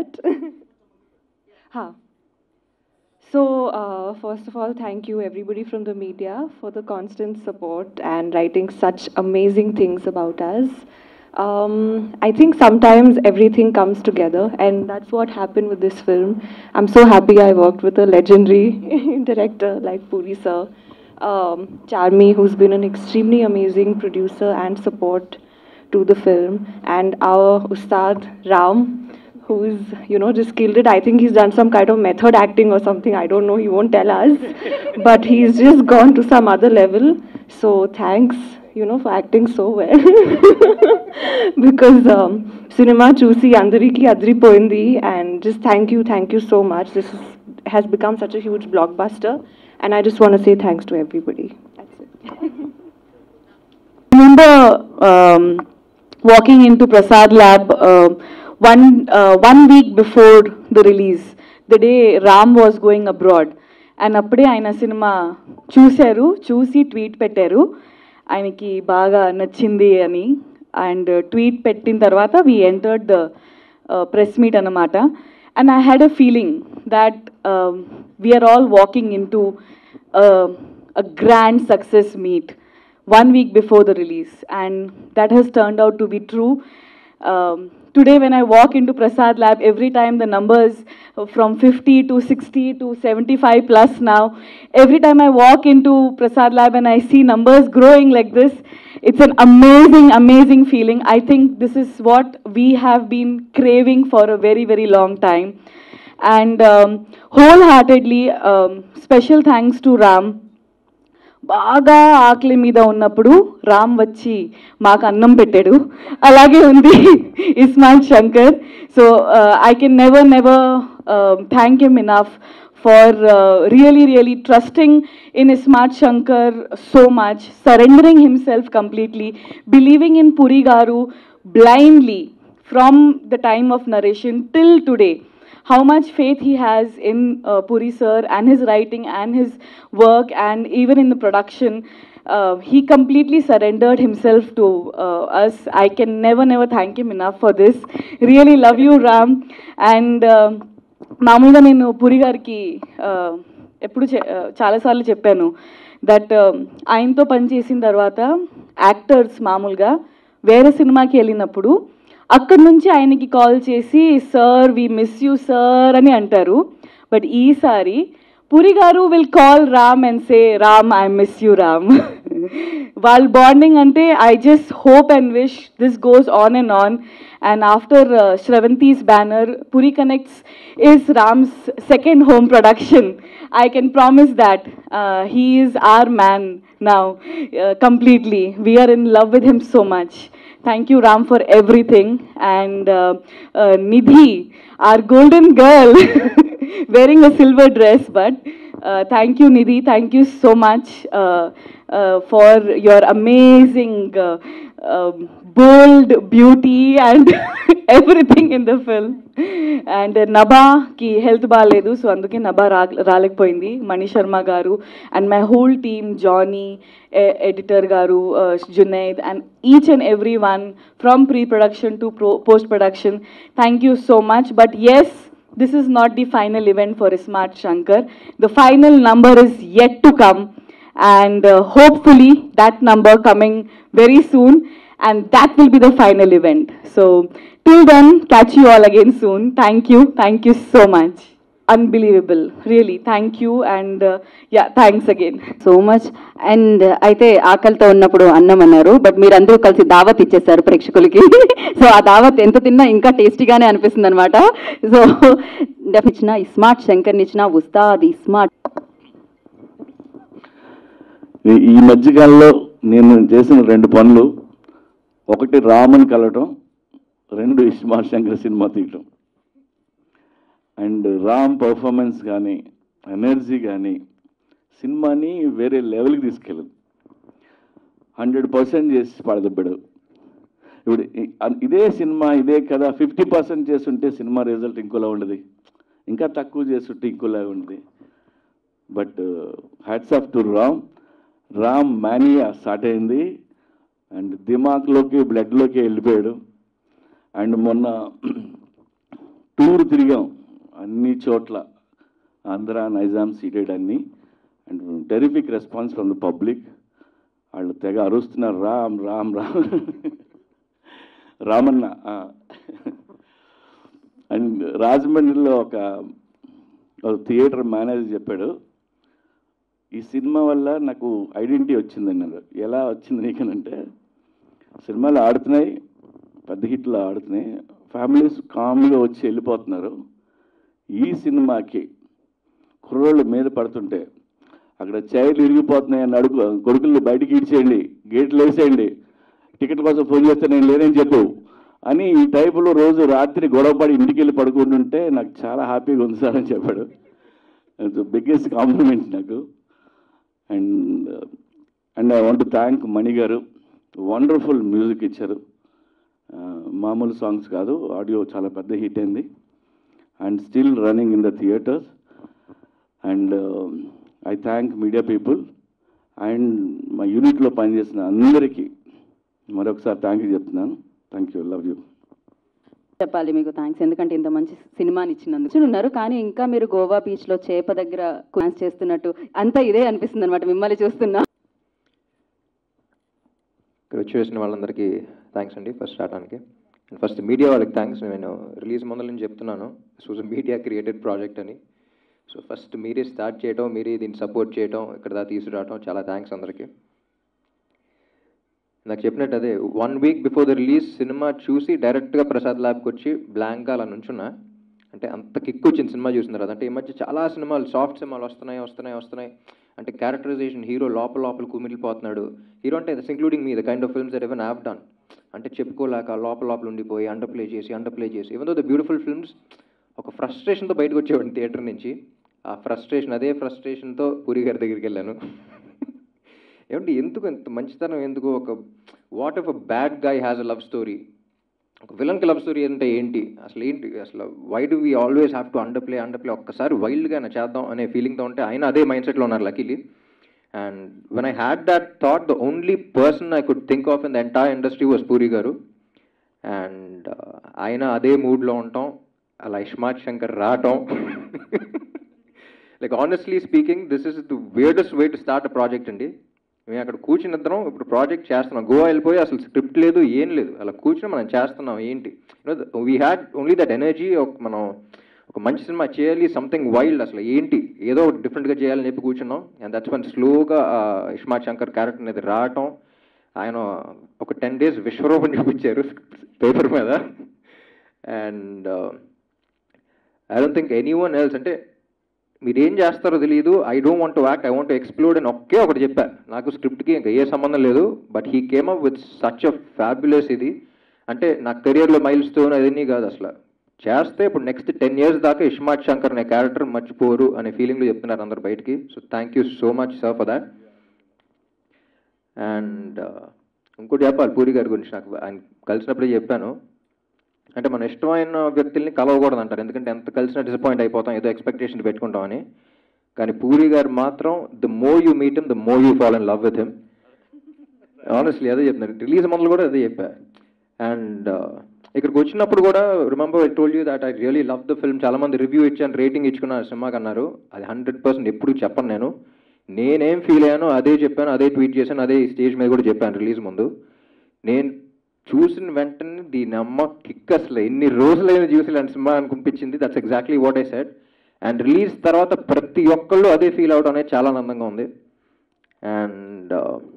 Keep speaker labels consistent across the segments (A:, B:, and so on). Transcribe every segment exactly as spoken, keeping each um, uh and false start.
A: that. Ha. So, uh, first of all, thank you everybody from the media for the constant support and writing such amazing things about us. Um, I think sometimes everything comes together, and that's what happened with this film. I'm so happy I worked with a legendary director like Puri sir, um, Charmi, who's been an extremely amazing producer and support to the film, and our Ustad Ram, who's, you know, just killed it. I think he's done some kind of method acting or something. I don't know. He won't tell us. But he's just gone to some other level. So thanks, you know, for acting so well. Because um, cinema chusi andariki adripoindi, and just thank you, thank you so much. This is, has become such a huge blockbuster, and I just want to say thanks to everybody. That's it.
B: Remember um, walking into Prasad Lab uh, one uh, one week before the release, the day Ram was going abroad, and అప్పుడే ఆయన cinema చూశారు, చూసి tweet పెట్టారు ఆయనకి బాగా నచ్చింది అని. And tweet పెట్టిన తర్వాత we entered the uh, press meet అన్నమాట. And I had a feeling that um, we are all walking into uh, a grand success meet one week before the release, and that has turned out to be true. Um, today when I walk into Prasad Lab, every time the numbers from fifty to sixty to seventy-five plus now, every time I walk into Prasad Lab and I see numbers growing like this, it's an amazing, amazing feeling. I think this is what we have been craving for a very, very long time. And um, wholeheartedly, um, special thanks to Ram. బాగా ఆకలి మీద ఉన్నప్పుడు రామ్ వచ్చి మాకు అన్నం పెట్టాడు. అలాగే ఉంది iSmart Shankar. So I can never never thank him enough for really really trusting in iSmart Shankar so much, surrendering himself completely, believing in Puri గారు blindly from the time of narration till today. How much faith he has in uh, Puri sir and his writing and his work, and even in the production. Uh, he completely surrendered himself to uh, us. I can never, never thank him enough for this. Really love you, Ram. And మామూలుగా నేను పురి గారికి ఎప్పుడు చాలాసార్లు చెప్పాను that ఆయనతో పనిచేసిన తర్వాత actors మామూలుగా వేరే సినిమాకి వెళ్ళినప్పుడు అక్కడి నుంచి ఆయనకి కాల్ చేసి sir we miss you sir అని అంటారు. బట్ ఈసారి పురి గారు will call Ram and say Ram I miss you Ram. వాళ్ళ బాండింగ్ అంటే I just hope and wish this goes on and on. And after uh, Shravanti's banner, Puri Connects is Ram's second home production. I can promise that uh, he is our man now, uh, completely. We are in love with him so much. Thank you, Ram, for everything. And uh, uh, Nidhi, our golden girl, wearing a silver dress, but uh, thank you, Nidhi. Thank you so much uh, uh, for your amazing uh, um, bold beauty and everything in the film. And Naba ki health baaledu, so anduke Naba ralekpoyindi. Mani Sharma garu and my whole team, Johnny, e- editor garu, uh, Junaid, and each and every one from pre-production to pro- post-production. Thank you so much. But yes, this is not the final event for Ismart Shankar. The final number is yet to come, and uh, hopefully that number coming very soon. And that will be the final event. So, till then, catch you all again soon. Thank you. Thank you so much. Unbelievable. Really. Thank you. And uh, yeah, thanks again.
C: So much. And అయితే ఆకలితో ఉన్నప్పుడు అన్నం అన్నారు, but మీరందరూ కలిసి దావత్ ఇచ్చేసారు ప్రేక్షకులకి. సో ఆ దావత్ ఎంత తిన్నా ఇంకా టేస్టీగానే అనిపిస్తుంది అనమాట. సో ఇచ్చిన ఇస్మార్ట్ శంకర్ని ఇచ్చిన ఉస్తాద్ ఇస్మార్ట్.
D: ఈ మధ్యకాలంలో నేను చేసిన రెండు పనులు, ఒకటి రామన్ కలవటం, రెండు ఇస్మార్ట్ శంకర్ సినిమా తీయటం. అండ్ రామ్ పర్ఫార్మెన్స్ కానీ ఎనర్జీ కానీ సినిమాని వేరే లెవెల్కి తీసుకెళ్ళదు. హండ్రెడ్ పర్సెంట్ చేసి పడదబ్బాడు. ఇప్పుడు ఇదే సినిమా ఇదే కదా ఫిఫ్టీ పర్సెంట్ చేస్తుంటే సినిమా రిజల్ట్ ఇంకోలా ఉండదు, ఇంకా తక్కువ చేస్తుంటే ఇంకోలా ఉండదు. But hats off to Ram. Ram mania start అయింది అండ్ దిమాక్లోకి బ్లడ్లోకి వెళ్ళిపోయాడు. అండ్ మొన్న టూ ఊరు తిరిగాం అన్ని చోట్ల, ఆంధ్ర, నైజాం, సీటెడ్ అన్నీ. And terrific response from the public. వాళ్ళు తెగ అరుస్తున్నారు, రామ్ రామ్ రామ్ రామన్న. అండ్ రాజమండ్రిలో ఒక థియేటర్ మేనేజర్ చెప్పాడు, ఈ సినిమా వల్ల నాకు ఐడెంటిటీ వచ్చింది అన్నారు. ఎలా వచ్చింది నీకనంటే, సినిమాలు ఆడుతున్నాయి, పెద్ద హిట్లు ఆడుతున్నాయి, ఫ్యామిలీస్ కామ్గా వచ్చి వెళ్ళిపోతున్నారు. ఈ సినిమాకి కుర్రోళ్ళు మీద పడుతుంటే అక్కడ చైర్లు ఇరిగిపోతున్నాయి అని అడుగు, కొడుకుల్ని బయటికి ఇచ్చేయండి, గేట్లు వేసేయండి, టికెట్ కోసం ఫోన్ చేస్తే నేను లేనని చెప్పు అని ఈ టైపులో రోజు రాత్రి గొడవపడి ఇంటికి వెళ్ళి పడుకుంటుంటే నాకు చాలా హ్యాపీగా ఉంది సార్ అని చెప్పాడు. బిగ్గెస్ట్ కాంప్లిమెంట్ నాకు. And and I want to thank Mani garu, wonderful music ఇచ్చారు. మామూలు సాంగ్స్ కాదు, ఆడియో చాలా పెద్ద హిట్ అయింది and still running in the theatres. And I thank media people and మా యూనిట్లో పనిచేసిన అందరికీ మరొకసారి థ్యాంక్ యూ చెప్తున్నాను. Thank you, love you.
C: చెప్పాలి మీకు థ్యాంక్స్, ఎందుకంటే ఇంత మంచి సినిమాని ఇచ్చినందుకు. ఉన్నారు కానీ ఇంకా మీరు గోవా బీచ్లో చేప దగ్గర డాన్స్ చేస్తున్నట్టు అంతా ఇదే అనిపిస్తుంది అనమాట మిమ్మల్ని చూస్తున్నా.
E: ఇక్కడ వచ్చి వేసిన వాళ్ళందరికీ థ్యాంక్స్ అండి ఫస్ట్ రావడానికి. అండ్ ఫస్ట్ మీడియా వాళ్ళకి థ్యాంక్స్. నేను రిలీజ్ ముందు నుంచి చెప్తున్నాను, this was media created project అని. సో ఫస్ట్ మీరే స్టార్ట్ చేయడం, మీరే దీన్ని సపోర్ట్ చేయడం, ఇక్కడ దాకా తీసుకురావడం, చాలా థ్యాంక్స్ అందరికీ. నాకు చెప్పినట్టు అదే one week before the release cinema చూసి డైరెక్ట్గా ప్రసాద్ ల్యాబ్కి వచ్చి బ్లాంక్గా అలా నుంచున్నా. అంటే అంత కిక్ వచ్చింది సినిమా చూసిన తర్వాత. అంటే ఈ మధ్య చాలా సినిమాలు సాఫ్ట్ సినిమాలు వస్తున్నాయి వస్తున్నాయి వస్తున్నాయి అంటే క్యారెక్టరైజేషన్ హీరో లోపల లోపల కుమిలిపోతున్నాడు. హీరో అంటే that's including me the kind of films that even have done. అంటే చెప్పుకోలేక లోపల లోపల ఉండిపోయి అండర్ ప్లే చేసి అండర్ ప్లే చేసి even though the beautiful films ఒక ఫ్రస్ట్రేషన్తో బయటకు వచ్చేవాడిని థియేటర్ నుంచి. ఆ ఫ్రస్ట్రేషన్ అదే ఫ్రస్ట్రేషన్తో పూరి గారి దగ్గరికి వెళ్ళాను. ఏమంటే ఎందుకు ఎంత మంచితనం, ఎందుకు ఒక what if a bad guy has a love story, ఒక విలన్కి లవ్ స్టోరీ అంటే ఏంటి అసలు ఏంటి అసలు why do we always have to underplay underplay ఒక్కసారి వైల్డ్గా చేద్దాం అనే ఫీలింగ్తో ఉంటే ఆయన అదే మైండ్ సెట్లో ఉన్నారు luckily. And when I had that thought the only person I could think of in the entire industry was Puri garu. And ఆయన అదే మూడ్లో ఉంటాం, అలా ఇస్మార్ట్ శంకర్ రావటం. Like honestly speaking this is the weirdest way to start a project అండి. మేము అక్కడ కూర్చుని ఇద్దరం ఇప్పుడు ప్రాజెక్ట్ చేస్తున్నాం. గోవా వెళ్ళిపోయి అసలు స్క్రిప్ట్ లేదు ఏం లేదు, అలా కూర్చొని మనం చేస్తున్నాం. ఏంటి we had only that energy. మనం ఒక మంచి సినిమా చేయాలి, సంథింగ్ వైల్డ్, అసలు ఏంటి ఏదో డిఫరెంట్గా చేయాలని చెప్పి కూర్చున్నాం. అండ్ దట్స్ వన్ స్లోగా ఇస్మార్ట్ శంకర్ క్యారెక్టర్ అనేది రావటం. ఆయన ఒక టెన్ డేస్ విశ్వరూపం చూపించారు పేపర్ మీద. And I don't think anyone else, అంటే మీరేం చేస్తారో తెలియదు, I don't want to act, I want to explored అని ఒకే ఒకటి చెప్పారు. నాకు స్క్రిప్ట్కి ఇంకా ఏ సంబంధం లేదు, but he came up with such a fabulous ఇది. అంటే నా కెరియర్లో మైల్ స్టోన్ అదన్నీ కాదు, అసలు చేస్తే ఇప్పుడు నెక్స్ట్ టెన్ ఇయర్స్ దాకా ఇస్మార్ట్ శంకర్ అనే క్యారెక్టర్ మర్చిపోరు అనే ఫీలింగ్లో చెప్తున్నారు అందరు బయటికి. So thank you so much sir for that. And ఇంకోటి చెప్పాలి పూరి గారి గురించి, నాకు ఆయన కలిసినప్పుడే చెప్పాను, అంటే మన ఇష్టమైన వ్యక్తుల్ని కలవకూడదు అంటారు, ఎందుకంటే ఎంత కలిసినా డిసప్పాయింట్ అయిపోతాం, ఏదో ఎక్స్పెక్టేషన్ పెట్టుకుంటామని. కానీ పూరి గారు మాత్రం the more you meet him the more you fall in love with him. Honestly అదే చెప్తున్నారు, రిలీజ్ మొదలు కూడా అదే చెప్పారు. అండ్ ఇక్కడికి వచ్చినప్పుడు కూడా remember I told you that I really love the film. చాలామంది రివ్యూ ఇచ్చాను, రేటింగ్ ఇచ్చుకున్నారు సినిమాకి అన్నారు. అది హండ్రెడ్ పర్సెంట్ ఎప్పుడు చెప్పను నేను. నేనేం ఫీల్ అయ్యానో అదే చెప్పాను, అదే ట్వీట్ చేశాను, అదే స్టేజ్ మీద కూడా చెప్పాను రిలీజ్ ముందు. నేను చూసిన వెంటనే దీని అమ్మ కిక్ అసలు ఎన్ని రోజులైనా చూసి ఇలాంటి సినిమా అనిపించింది. That's exactly what I said. And release తర్వాత ప్రతి ఒక్కళ్ళు అదే ఫీల్ అవడం అనేది చాలా ఆనందంగా ఉంది. అండ్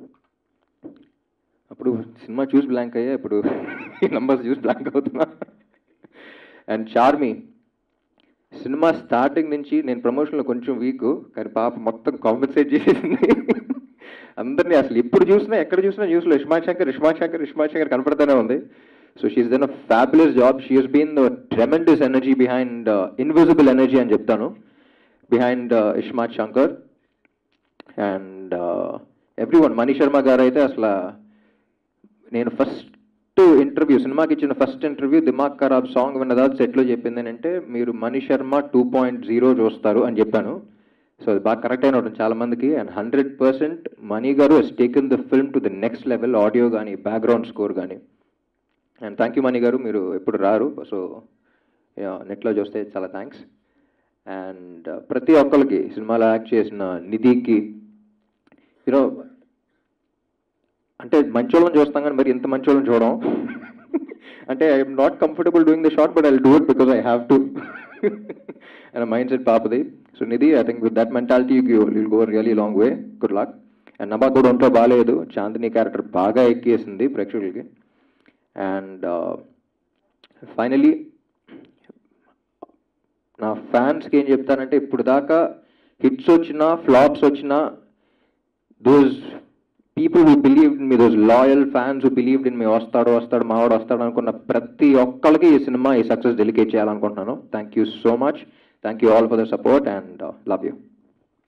E: అప్పుడు సినిమా చూసి బ్లాంక్ అయ్యా, ఇప్పుడు ఈ నంబర్స్ చూసి బ్లాంక్ అవుతున్నా. అండ్ చార్మి సినిమా స్టార్టింగ్ నుంచి నేను ప్రమోషన్లో కొంచెం వీక్, కానీ పాప మొత్తం కాంపెన్సేట్ చేసేసింది అందరినీ. అసలు ఎప్పుడు చూసినా ఎక్కడ చూసినా న్యూస్లో ఇస్మార్ట్ శంకర్ ఇస్మార్ట్ శంకర్ ఇస్మార్ట్ శంకర్ కనపడుతూనే ఉంది. So she's done a fabulous job. She has been the tremendous energy behind invisible energy అని చెప్తాను behind iSmart Shankar. And everyone, Mani Sharma garu అయితే అసలు నేను ఫస్ట్ ఇంటర్వ్యూ సినిమాకి ఇచ్చిన ఫస్ట్ ఇంటర్వ్యూ దిమాగ్ ఖరాబ్ సాంగ్ విన్న తర్వాత సెట్లో చెప్పింది ఏంటంటే మీరు Mani Sharma two point zero చూస్తారు అని చెప్పాను. సో అది బాగా కరెక్ట్ అయిన ఉంటుంది చాలా మందికి. And hundred percent Mani garu has taken the film to the next level, audio కానీ బ్యాక్గ్రౌండ్ స్కోర్ కానీ. And thank you Mani garu, మీరు ఎప్పుడు రారు, సో నెట్లో చూస్తే చాలా థ్యాంక్స్. అండ్ ప్రతి ఒక్కరికి సినిమాలో యాక్ట్ చేసిన నిధికి, యూనో అంటే మంచి వాళ్ళని చూస్తాం కానీ మరి ఇంత మంచి వాళ్ళని చూడం. అంటే I'm not comfortable doing the short, but I do it because I have to. And mindset పాపది. So Nidhi, I think with that mentality you will go really long way. Good luck. And Nabha కూడా ఒంట్లో బాగాలేదు, Chandini character బాగా ఎక్కేసింది ప్రేక్షకులకి. And finally నా ఫ్యాన్స్కి ఏం చెప్తానంటే, ఇప్పుడు దాకా హిట్స్ వచ్చినా ఫ్లాప్స్ వచ్చినా, those people who believed in me, those loyal fans who believed in me, వస్తాడు వస్తాడు మావాడు వస్తాడు అనుకున్న ప్రతి ఒక్కరికి ఈ సినిమా ఈ సక్సెస్ డెలికేట్ చేయాలనుకుంటున్నాను. Thank you so much. Thank you all for the support and love you.